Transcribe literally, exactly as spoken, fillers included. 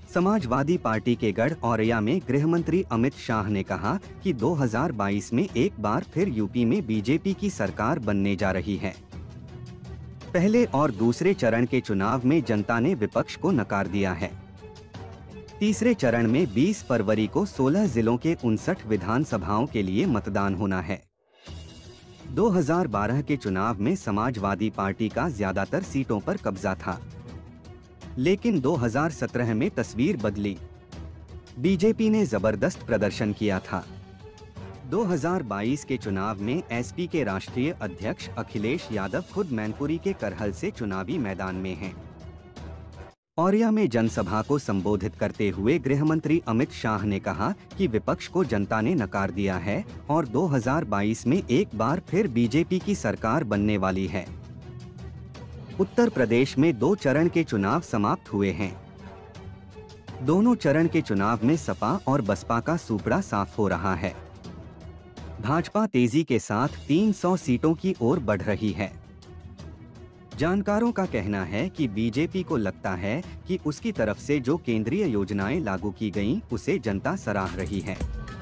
Samajwadi party के गढ़ औरैया में गृह मंत्री अमित शाह ने कहा कि दो हज़ार बाईस में एक बार फिर यूपी में बीजेपी की सरकार बनने जा रही है। पहले और दूसरे चरण के चुनाव में जनता ने विपक्ष को नकार दिया है। तीसरे चरण में बीस फरवरी को सोलह जिलों के उनसठ विधानसभाओं के लिए मतदान होना है। दो हज़ार बारह के चुनाव में समाजवादी पार्टी का ज्यादातर सीटों पर कब्जा था, लेकिन दो हज़ार सत्रह में तस्वीर बदली। बीजेपी ने जबरदस्त प्रदर्शन किया था। दो हज़ार बाईस के चुनाव में एसपी के राष्ट्रीय अध्यक्ष अखिलेश यादव खुद मैनपुरी के करहल से चुनावी मैदान में हैं। औरैया में जनसभा को संबोधित करते हुए गृह मंत्री अमित शाह ने कहा कि विपक्ष को जनता ने नकार दिया है और दो हज़ार बाईस में एक बार फिर बीजेपी की सरकार बनने वाली है। उत्तर प्रदेश में दो चरण के चुनाव समाप्त हुए हैं। दोनों चरण के चुनाव में सपा और बसपा का सूपड़ा साफ हो रहा है। भाजपा तेजी के साथ तीन सौ सीटों की ओर बढ़ रही है। जानकारों का कहना है कि बीजेपी को लगता है कि उसकी तरफ से जो केंद्रीय योजनाएं लागू की गईं, उसे जनता सराह रही है।